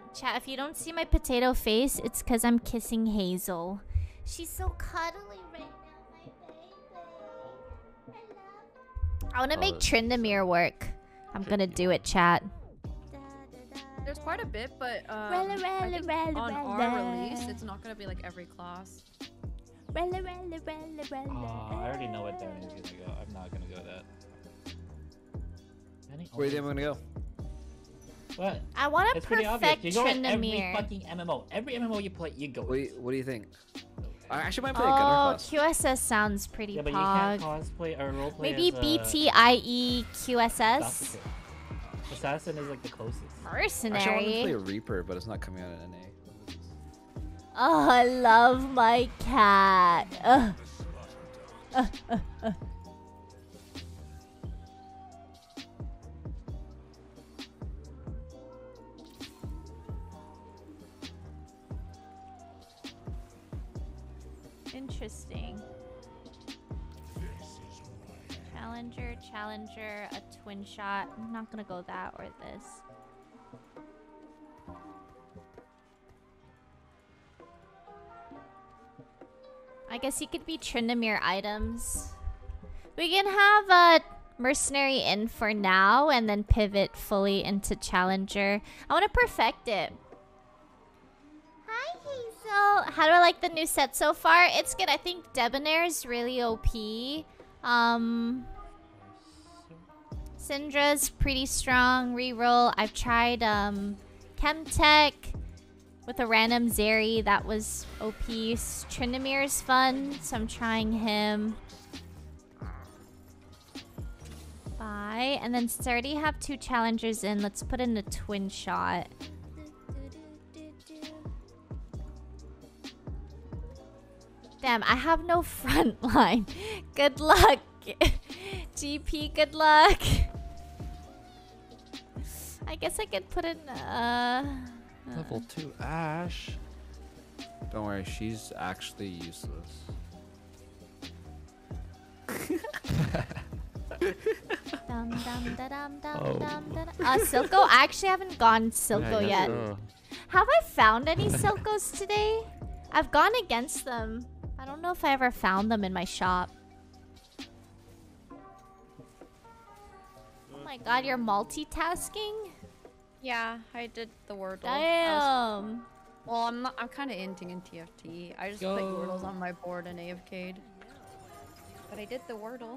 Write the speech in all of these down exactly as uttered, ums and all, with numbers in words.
Chat, if you don't see my potato face, it's because I'm kissing Hazel. She's so cuddly right now, my baby. I want to Oh, make that's Tryndamere work. I'm gonna do it, chat. There's quite a bit, but um, Rella, I rella, think rella, on rella. our release, it's not gonna be like every class. Rella, rella, rella, rella. Oh, I already know what Danny's gonna go. I'm not gonna go that. Danny Where do you think I'm always- gonna go? What? I want to It's pretty obvious. perfect You go in every Tryndamere. fucking M M O. Every M M O you play, you go. What do you, what do you think? I actually might play a Oh, gunner class. Q S S sounds pretty Yeah, but you can't pog. cosplay or roleplay Maybe as a B T I E Q S S? Assassin. Assassin is like the closest. Actually, I wanted to play Mercenary. a Reaper, but it's not coming out in N A. Oh, I love my cat. Ugh. Uh, uh, uh. Interesting. Challenger, challenger, a twin shot. I'm not gonna go that or this. I guess he could be Tryndamere items. We can have a mercenary in for now and then pivot fully into challenger. I want to perfect it. Hi, Hazel. How do I like the new set so far? It's good. I think Debonair is really O P. Um, Syndra's pretty strong. Reroll. I've tried um, Chemtech with a random Zeri. That was O P. Tryndamere's fun, so I'm trying him. Bye. And then since I already have two challengers in, let's put in a twin shot. Damn, I have no front line. Good luck. G P, good luck. I guess I could put in uh, uh Level two Ash. Don't worry, she's actually useless. Dum, dum, da, dum, dum, Oh. dum, da, da. Uh, Silco? I actually haven't gone Silco Yeah, yet. yeah. Have I found any Silcos today? I've gone against them. I don't know if I ever found them in my shop. Oh my god, you're multitasking? Yeah, I did the Wordle. Damn. I was- well, I'm not. I'm kind of inting in T F T. I just put Go. Yordles on my board and A F K'd. But I did the Wordle.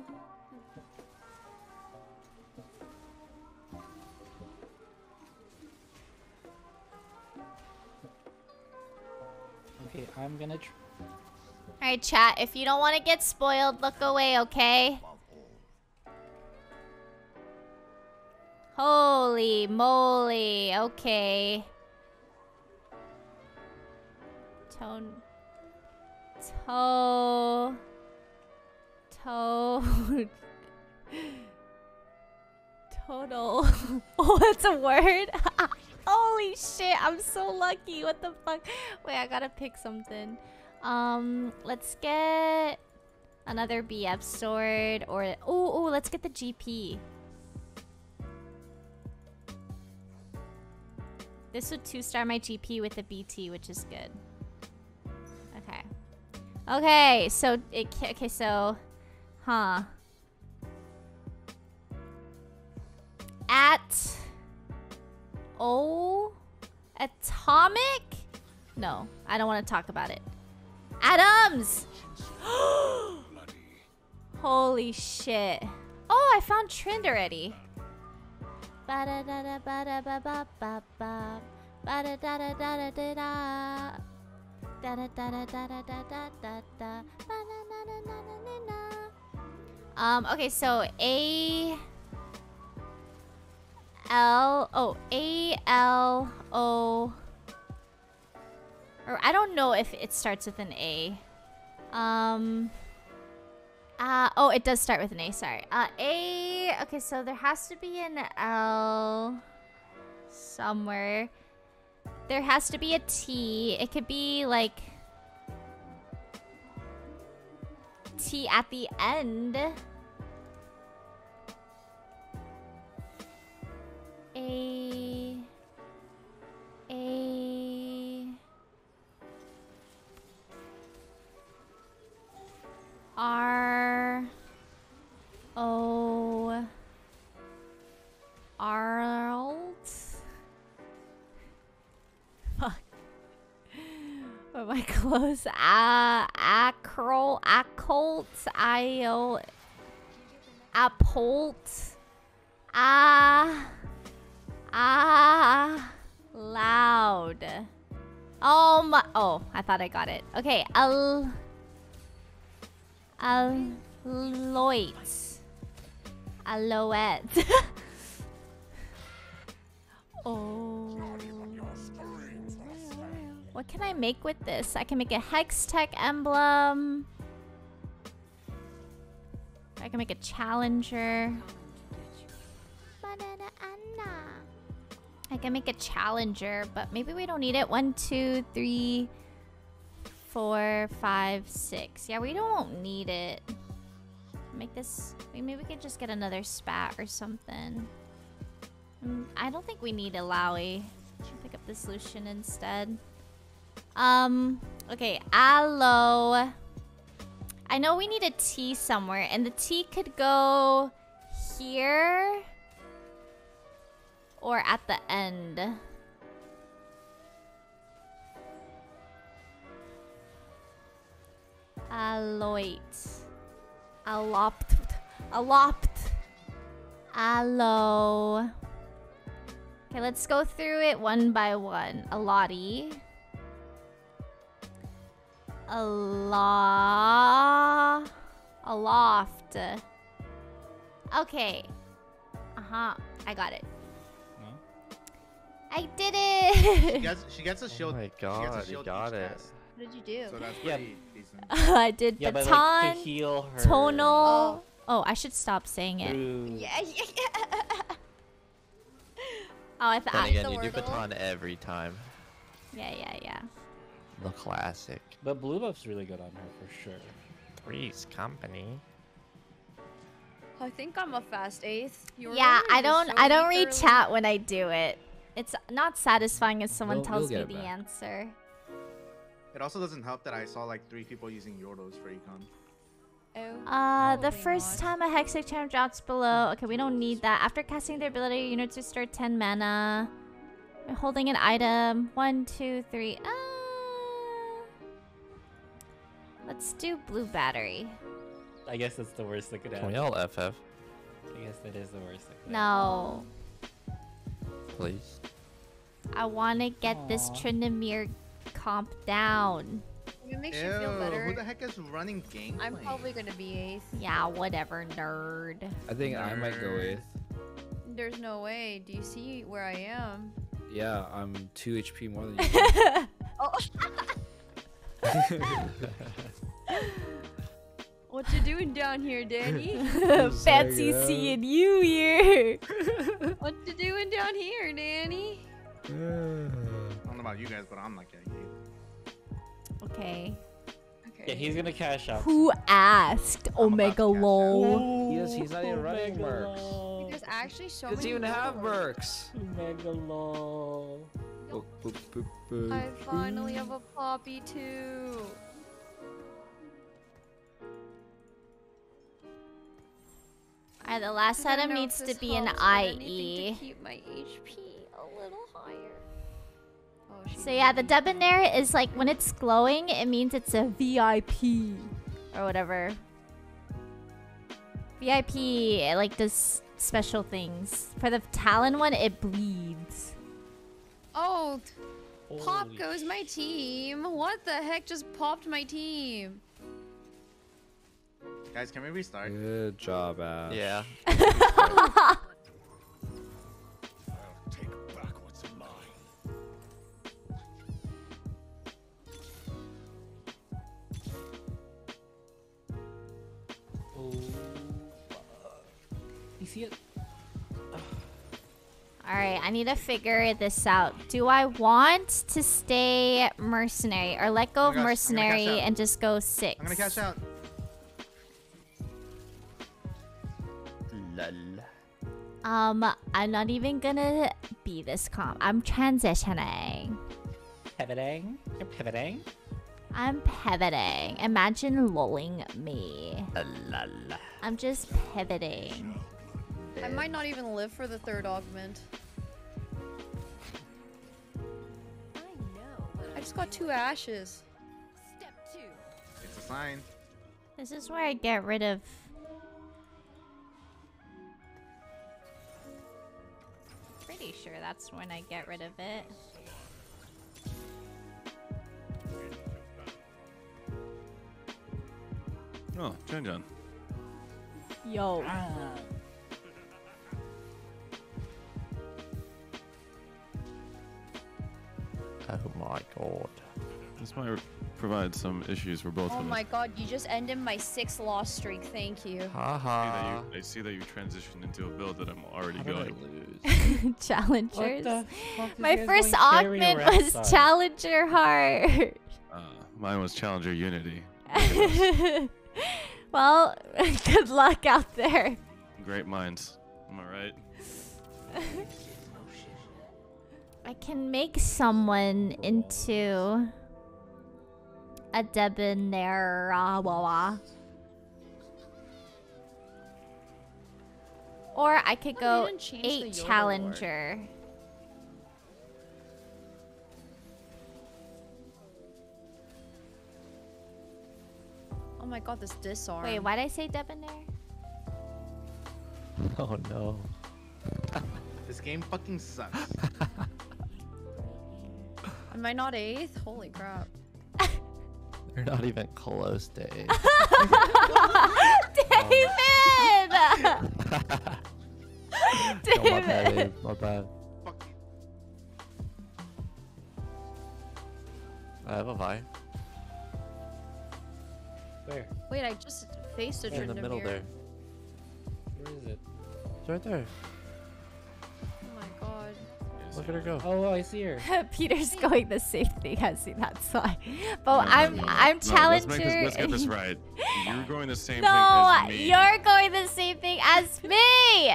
Okay, I'm gonna. Tr Alright, chat. If you don't want to get spoiled, look away, okay? Holy moly. Okay. Tone. Toe. Toe. Total. Oh, that's a word? Holy shit, I'm so lucky. What the fuck? Wait, I gotta pick something. Um, let's get another B F sword or oh, oh, let's get the G P. This would two-star my G P with a B T, which is good. Okay. Okay, so it ca- okay, so huh. At O Atomic? No, I don't want to talk about it. Adams! Holy shit. Oh, I found Trend already. Ba-da-da-da-ba-da-ba-ba-ba-ba. Ba-da-da-da-da-da-da-da. Da-da-da-da-da-da-da-da-da. Ba-na-na-na-na-na-na. Um, okay, so A L oh A L O or I don't know if it starts with an A. Um uh oh, it does start with an A, sorry. Uh A okay, so there has to be an L somewhere. There has to be a T. It could be like T at the end. A A am I close? Ah, acrol, accolt, io, appolt, ah, ah, loud. Oh my, oh, I thought I got it. Okay, al, aloit, aloet. Oh. What can I make with this? I can make a Hextech emblem. I can make a challenger. I can make a challenger, but maybe we don't need it. One, two, three, four, five, six. Yeah, we don't need it. Make this. Maybe we could just get another spat or something. Mm, I don't think we need a Lowy. Should pick up the solution instead. Um, okay, aloe. I know we need a T somewhere, and the T could go here or at the end. Aloit. Alopt. Alopt. Aloe. Okay, let's go through it one by one. Aloti. Aloft. Aloft. Okay. Uh-huh. I got it. No? I did She it! gets, she gets a shield. Oh my she gets god, a you shield got each it. cast. What did you do? So that's Yeah. pretty decent. I did Yeah, but baton, like to heal her. tonal. Oh. Oh, I should stop saying it. through- Yeah, yeah, yeah. Oh, I Then thought. again, the you do Wordle. baton every time. Yeah, yeah, yeah. The classic. But blue buff's really good on her for sure. Three's company. I think I'm a fast eighth. Your Yeah, numbers I are don't. so I don't weak read early. chat when I do it. It's not satisfying if someone You'll- tells you'll me get it the back. answer. It also doesn't help that I saw like three people using Yordos for econ. Oh, Uh, the probably first not. time a Hextech charm drops below. Okay, we don't need that. After casting their ability, units restore ten mana. We're holding an item. One, two, three. Uh, let's do blue battery. I guess that's the worst that could Can happen. we all F F, I guess that is the worst that could No, please? I want to get this Aw. Trinamir comp down. If it makes Ew, you feel better, who the heck is running game? I'm probably gonna be eighth. Yeah, whatever, nerd. I think I might go Nerd. with. There's no way. Do you see where I am? Yeah, I'm two H P more than you. Oh. What you doing down here, Danny? Fancy Sorry, uh, seeing you here. What you doing down here, Danny? I don't know about you guys, but I'm not getting it. Okay. Okay. Yeah, he's gonna cash out. Who asked? I'm about Omega to cash out. lol. He does- he's not even running mercs. Lol. There's actually so Doesn't many. even have people. mercs. Omega lol. Boop, boop, boop, boop. I finally have a poppy too. Alright, the last 'Cause I item know needs to this be an helps, but I need I E. to keep my H P a little higher. Oh, she So yeah, the debonair is like when it's glowing, it means it's a V I P or whatever. V I P, it like does special things. For the Talon one, it bleeds. Oh, pop Holy goes my team. What the heck just popped my team? Guys, can we restart? Good job, Ash. Yeah. Oh. You see it? Alright, I need to figure this out. Do I want to stay mercenary or let go Oh of my gosh, I'm gonna cash mercenary out. and just go six? I'm gonna cash out. Lol. Um, I'm not even gonna be this calm. I'm transitioning. Pivoting? You're pivoting? I'm pivoting. Imagine lulling me. Lol. I'm just pivoting. I might not even live for the third augment. I just got two ashes. fine. This is where I get rid of. Pretty sure that's when I get rid of it. Oh, Jan Jan. Yo. Ah. Oh my god. This might provide some issues for both Oh of us. my god, you just ended my six loss streak. Thank you. Ha I see, that ha. you, I see that you transitioned into a build that I'm already How did I going. lose? Challengers. What the fuck is My guys first going carry augment around was side? Challenger Heart. Uh, mine was Challenger Unity. Well, good luck out there. Great minds. Am I right? I can make someone into a debonair. Or I could Oh, go you didn't change the eight Yoda challenger. Oh my god, this disarm. Wait, why'd I say debonair? Oh no. This game fucking sucks. Am I not eighth? Holy crap. You're not even close to eight. David! No, my bad, David! Abe, my bad. Fuck. I have a Vi. Where? Wait, I just faced a In the middle there. Where is it? It's right there. Oh my god. Look at her go. Oh, I see her. Peter's going the same thing as me, that's why. But No, no, I'm no. I'm No, let's, make challenger. this, let's get this right. You're going the same No, thing as me. you're going the same thing as me.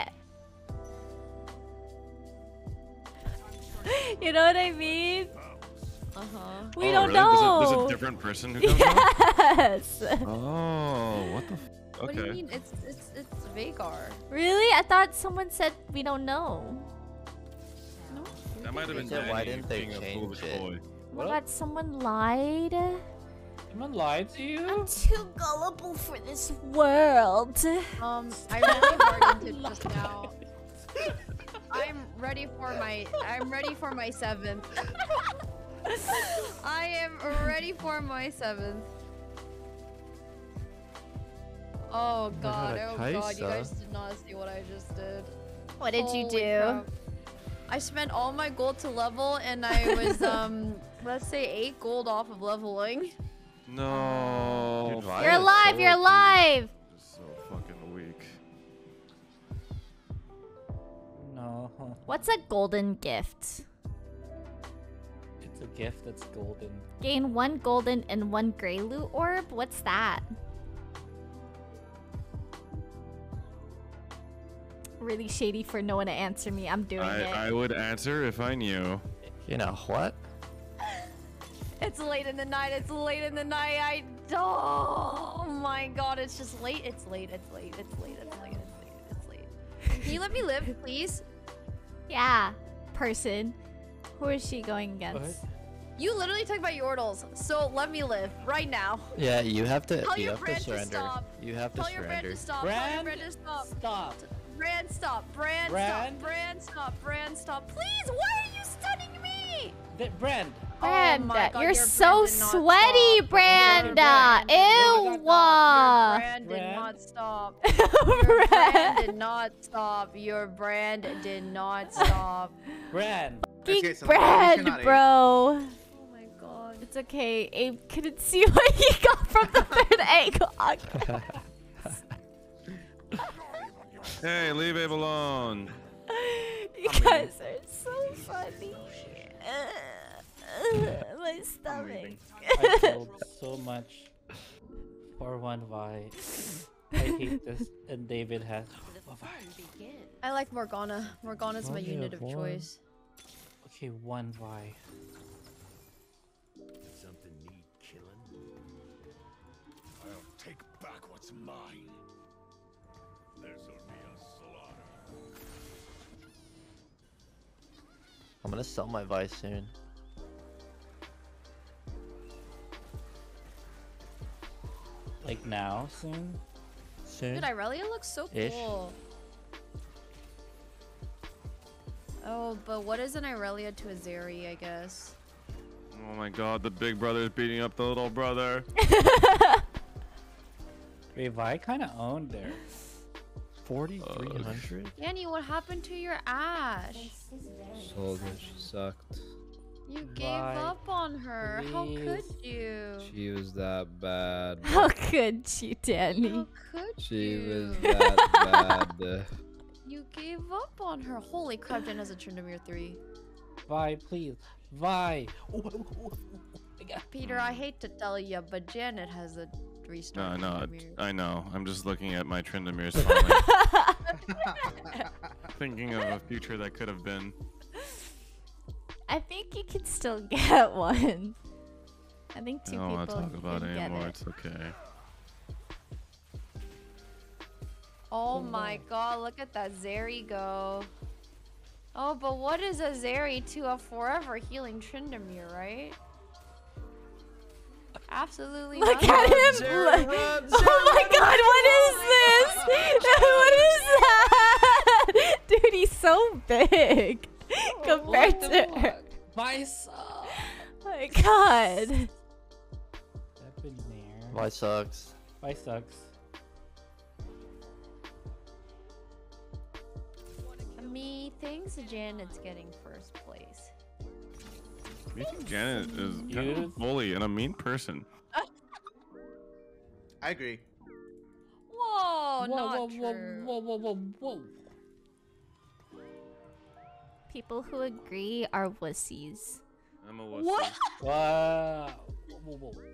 You know what I mean? Uh huh. We Oh, don't really? know. There's a, there's a different person who comes out? Yes. Oh, what the f- What do you Okay. mean? It's it's it's Vagar. Really? I thought someone said we don't know. No. That might have been So why Danny didn't they being a change foolish it? boy. Oh my What? god, someone lied. Someone lied to you? I'm too gullible for this world. Um, I really hard into just now. I'm ready for my. I'm ready for my seventh. I am ready for my seventh. Oh god! a Oh god! You Kaisa. guys did not see what I just did. What did you Holy do? crap. I spent all my gold to level, and I was um, let's say eight gold off of leveling. No. Dude, Vi You're is alive, so you're deep. alive. So fucking weak. No. What's a golden gift? It's a gift that's golden. Gain one golden and one gray loot orb? What's that? Really shady for no one to answer me. I'm doing I, it. I would answer if I knew. You know what? It's late in the night. It's late in the night. I oh my god! It's just late. It's late. It's late. It's late. It's late. It's late. It's late. Can you let me live, please? Yeah, person. Who is she going against? You literally took my Yordles, so let me live right now. Yeah, you have to. Tell you your have to brand to surrender. stop. You have to Tell your brand surrender. to stop. Tell your Brand, brand to stop. stop. Brand stop. Brand, Brand? stop. Brand stop. Brand stop. Please, why are you stunning me? The brand. Oh Brand, my God, you're your so brand did not sweaty, stop. Brand. Your brand did Ew. not stop. Your brand did Brand? not stop. Your brand Brand. did not stop. Your brand did not stop. Brand. Geek Okay, so Brand, you're not bro. Oh my god. It's okay. Abe couldn't see what he got from the third angle. Hey, leave Abe alone. You guys are so funny. My stomach. I killed so much for one Vi. I hate this, and David has. I like Morgana. Morgana's my Only unit have of one. choice. Okay, one Vi. Something need killing? I'll take back what's mine. This'll be a slaughter. I'm gonna sell my Vi soon. Like now, soon. Soon. Dude, Irelia looks so Ish. cool. Oh, but what is an Irelia to a Zeri, I guess? Oh my god, the big brother's beating up the little brother. Wait, Vi kind of owned there. forty-three hundred? Yanni, what happened to your Ash? Sold her. She sucked. You gave Vi, up on her. How could please. you? She was that bad. How could you, Danny? How could She you? was that bad. You gave up on her. Holy crap, Jen has a Tryndamere three. Vi, please. Vi. Oh, oh, oh, oh, I got- Peter, I hate to tell you, but Janet has a three No, star I know. Tryndamere. I know. I'm just looking at my Tryndamere's falling. Thinking of a future that could have been. I think you can still get one. I think I two don't people want to talk about can it get anymore. it. It's okay. Oh my god, look at that Zeri go. Oh, but what is a Zeri to a forever healing Tryndamere, right? Absolutely Look nothing. at him! Look. Oh my god, what is this? What is that? Dude, he's so big compared to her. Vi sucks. Oh my god. That been there. Vi sucks. Vi sucks. Methinks Janet's getting first place. You think Janet is kind of a You- bully and a mean person? I agree. Whoa, whoa, not whoa, whoa, true. whoa, whoa, whoa, whoa. People who agree are wussies. I'm a wussy. What? Wow. Whoa, whoa, whoa.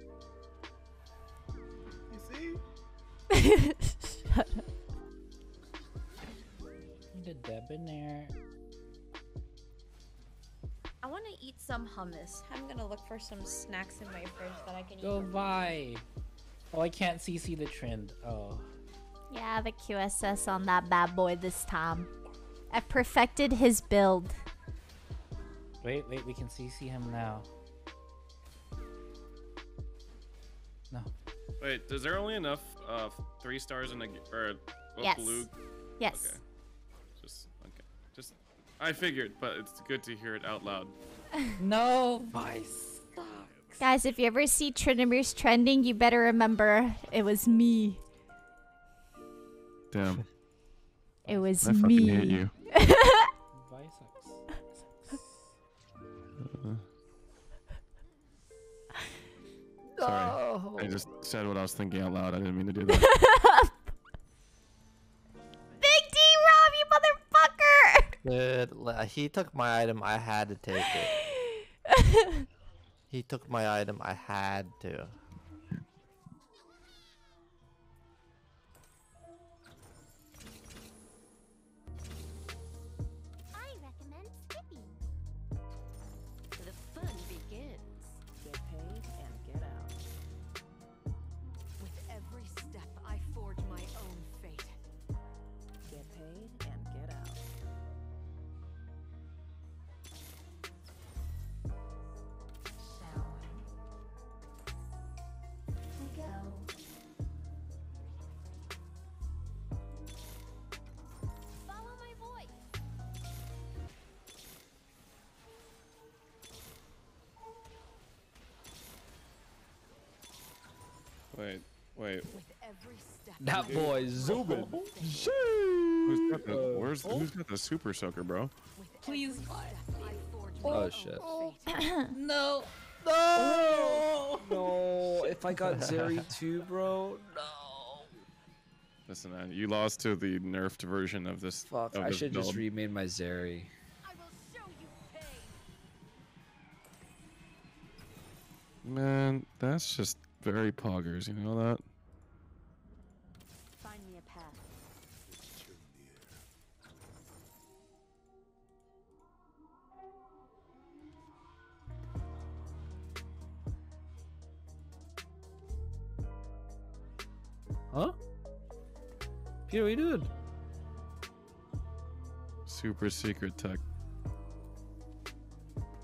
You see? Shut up. Need a debonair. I want to eat some hummus. I'm gonna look for some snacks in my fridge that I can Go eat. Vi. Oh, I can't C C the trend. Oh. Yeah, the Q S S on that bad boy this time. I perfected his build. Wait, wait, we can C C him now. No. Wait, is there only enough uh, three stars in a g- or a Yes. blue? Yes. Okay. Just okay. Just I figured, but it's good to hear it out loud. No, Vi sucks. Guys, if you ever see Tryndamere's trending, you better remember it was me. Damn. It was I fucking me. hate you. Vi sucks. Sorry. I just said what I was thinking out loud. I didn't mean to do that. Big D Rob, you motherfucker! Dude, li- he took my item. I had to take it. He took my item. I had to. I recommend skipping. The fun begins. Get paid and get out. With every step, I forge my own fate. Get paid and get out. Shall we? Go. Follow my voice. Wait, wait. With every step. That boy zooming. Who's got the, where's who's got the super soaker, bro? Please, I forge my Oh own shit. fate. No. No. No. If I got Zeri too, bro. No. Listen, man, you lost to the nerfed version of this. Fuck. of I this should just build. remade my Zeri. I will show you pain. Man, that's just very poggers. You know that? Find me a path. Huh? Peter, what you doing? Super secret tech.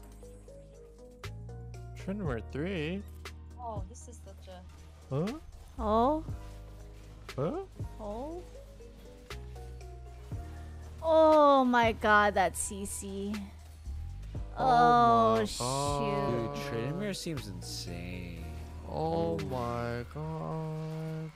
Tryndamere three. Oh, this is such a. Huh? Oh. Huh? Oh. Oh my god, that's Cece. Oh Oh, my shoot. God. Dude, Tryndamere seems insane. Oh my god.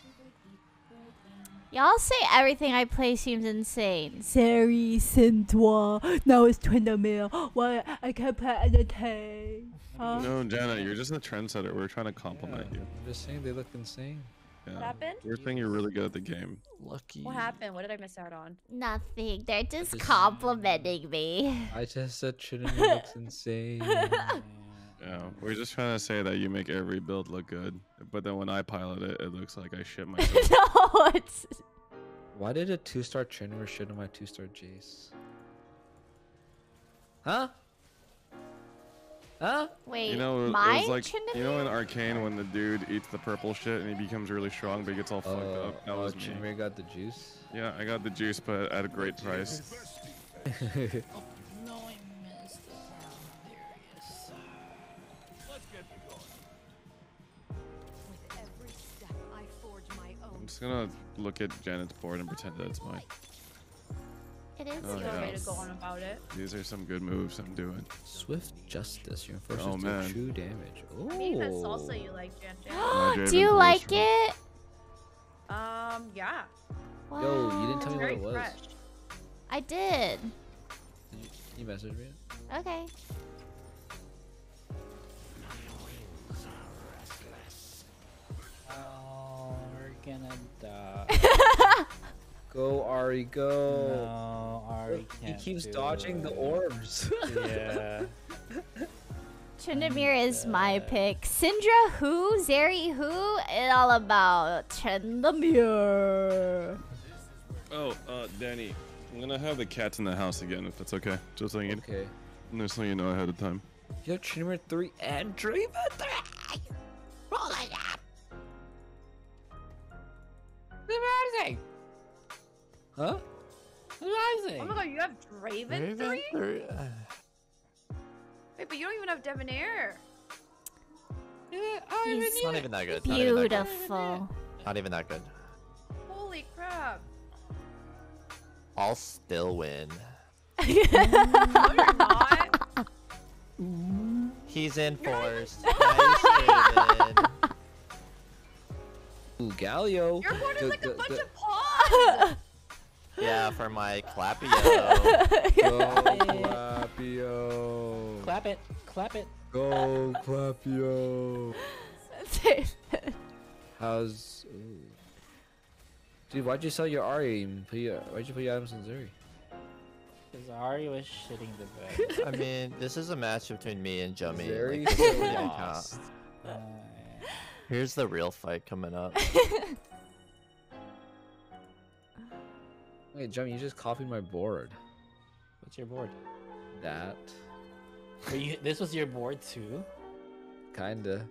Y'all say everything I play seems insane. Seri, Sintua, now it's Tryndamere. Why I can't play anything? Huh? No, Janet, you're just a trendsetter. We're trying to compliment you. I'm just saying they look insane. Yeah. What happened? We're saying you're really good at the game. Lucky. What happened? What did I miss out on? Nothing. They're just just- complimenting me. I just said Tryndamere looks insane. Yeah, we're just trying to say that you make every build look good, but then when I pilot it, it looks like I shit myself. No, it's Why did a two-star Tryndamere shit on my two-star Jace? Huh? Huh? wait. You know, it my was like Tryndamere? you know in Arcane when the dude eats the purple shit and he becomes really strong, but he gets all fucked Oh, up. That oh, was me. Tryndamere got the juice. Yeah, I got the juice, but at a great price. With every step, I forge my I'm own. just gonna look at Janet's board and pretend that it's mine. It is Oh, Good yeah. way to yours. go on about it. These are some good moves I'm doing. Swift Justice. Your first Oh, is man. true damage. Oh. Maybe that salsa you like, Jan Jan. My Do Jaden's you really like strong. it? Um, yeah. Yo, you didn't tell me It's what very it was. fresh. I did. You, you messaged me? Okay. Oh, we're gonna die. Go, Ari, go. No, Ari Look, he can't keeps do dodging the it. orbs. Yeah. Tryndamere is my pick. Syndra who? Zeri who? It's all about Tryndamere. Oh, uh, Danny, I'm gonna have the cats in the house again, if that's okay. Just so you, Okay. just so you know ahead of time. You have Tryndamere three and Dreamer three. Roll it up. Amazing! Huh? Amazing! Oh my god, you have Draven three? Three? Wait, but you don't even have Debonair. He's It's not even that good. Not even that good. beautiful. Not even that good. Holy crap. I'll still win. No, you're not. He's in force. Nice, Draven. Ooh, Galio. Your board is The- like a the- bunch the- of pawns. Yeah, for my Clappio. Go, Clapio. Clap it, clap it. Go, Clapio. How's... Ooh. Dude, why'd you sell your Ari and put your, why'd you put your items on Zeri? Because Ari was shitting the bed. I mean, this is a match between me and Jummy. Very Like, this doesn't even count. lost. Uh, Here's the real fight coming up. Wait, Jummy, you just copied my board. what's your board? That. Were you, this was your board too? Kinda.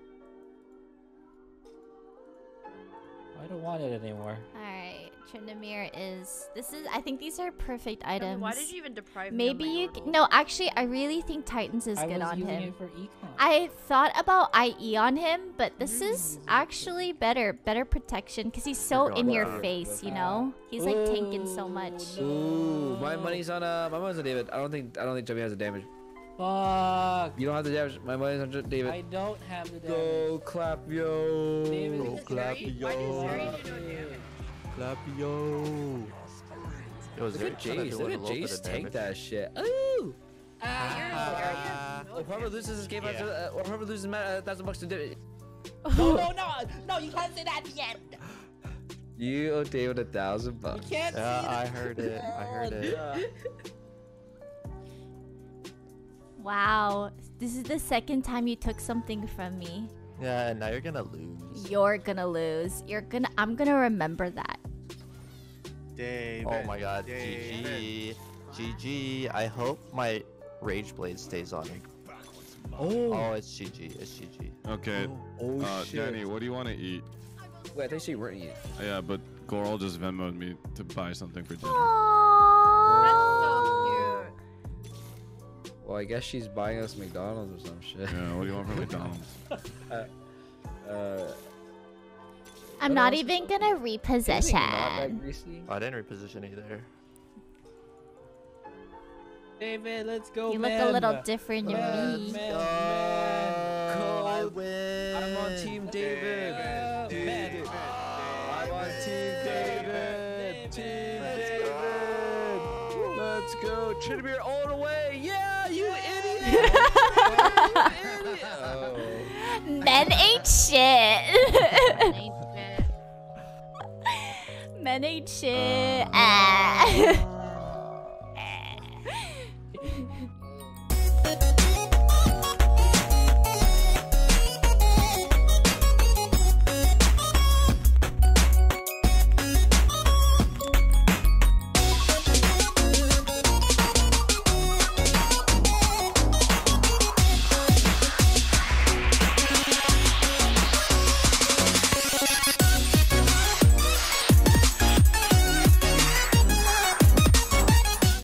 I don't want it anymore. Alright, Tryndamere is. This is. I think these are perfect I mean, items. why did you even deprive Maybe me you. of my c- yodel? No, actually, I really think Titans is I good was on using him. it for econ. I thought about I E on him, but this is actually better. Better protection because he's so You're going in your down. face, you know? He's like tanking so much. Ooh, my money's on uh, my money's on David. I don't think I don't think Jummy has the damage. Fuck! You don't have the damage. My money's on J- David. I don't have the damage. Go, Clapio. David, Go, Is Zeri- Why does Zeri do no damage? Clappio. Yo, Look at Jace. Look at Jace take that shit. Ooh. Ah. Oh, whoever loses this game, Yeah. uh, or whoever loses a uh, thousand bucks to do it. No, no, no! No, you can't say that yet! You owe David a thousand You bucks. can't say Yeah, that. I heard it. I heard it. Wow, this is the second time you took something from me. Yeah, and now you're gonna lose. You're gonna lose. You're gonna. I'm gonna remember that. David. Oh my god, David. G G. G G. I hope my Rage Blade stays on. Oh. Oh, it's G G. It's G G. Okay, Oh uh, shit. Danny, what do you want to eat? Wait, I think she weren't eating. Uh, yeah, but Goral just Venmoed me to buy something for dinner. Aww. That's so cute. Well, I guess she's buying us McDonald's or some shit. Yeah, what do you want from McDonald's? Uh, I'm What not else? even gonna Anything not that reposition. greasy? I didn't reposition either. David, let's go, You look man. a little different to Man, me. man, Oh, I Cold. win. I'm on Team David. man. David. I'm on Team David. Team David. Let's go. Trinidad all the way. Yeah, you idiot. You idiot. Oh. Men ain't shit. Men ain't shit. Ah.